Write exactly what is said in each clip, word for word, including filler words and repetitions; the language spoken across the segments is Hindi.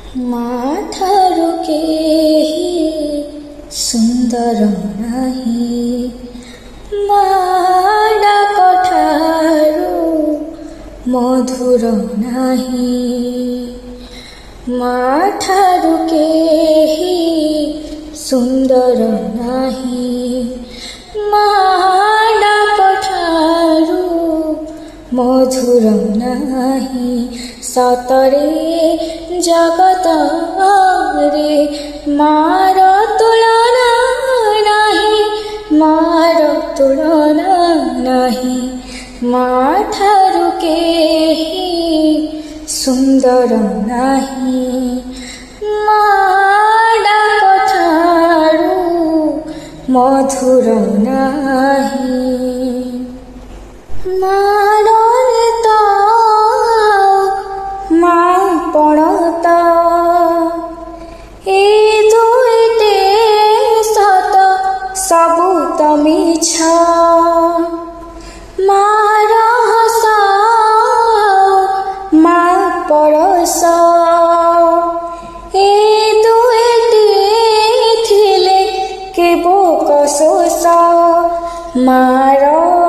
माँ ठारू केही सुंदर नाही, माँ डाक ठारू मधुर नाही। माँ ठारू केही सुंदर नाही, माँ डाक ठारू मधुर नाही। सतरे जगत रे मार तुलना नाही, मार तुलना नाही। माँ ठारू केही सुंदर नाही, माँ डाक ठारू मधुर नाही। मारे तो माँ पणता ए दुईटे सत सबु त मिछ। मार हस माँ परस ए दुईटे थिले के बोक शोष। मार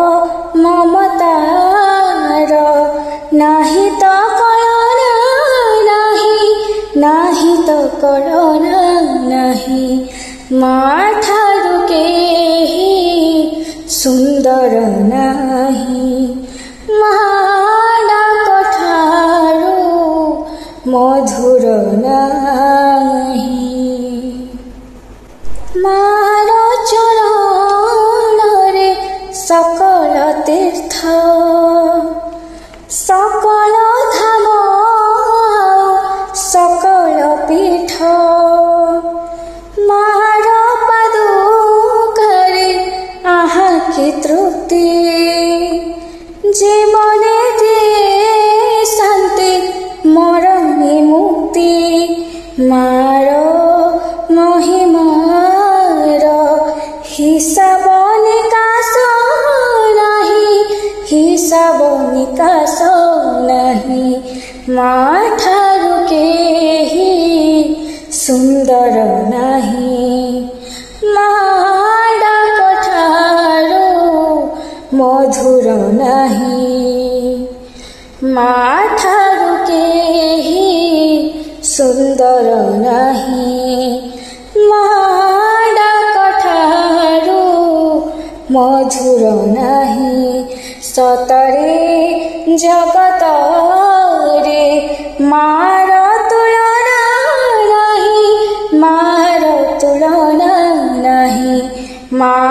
ममतार नाही त कळना नाही, नाही त कळना नाही। माँ ठारू केही सुंदर नाही, माँ डाक ठारू मधुर नाही। मार चरण रे सकल तीर्थ, सकल धाम सकल पीठ। मार पादुकारे आहा की तृप्ति, जीवने दे शांति मरणे मुक्ति। मार महिमार हिसाब निकास नहीं, हिसाब निकास नहीं। माँ ठारू केही सुंदर नहीं, माँ डाक ठारू मधुर नहीं। माँ ठारू केही सुंदर नहीं, माँ डाक ठारू मधुर नहीं। सतरे जगत रे मार तुलना नहीं, मार तुलना नहीं। माँ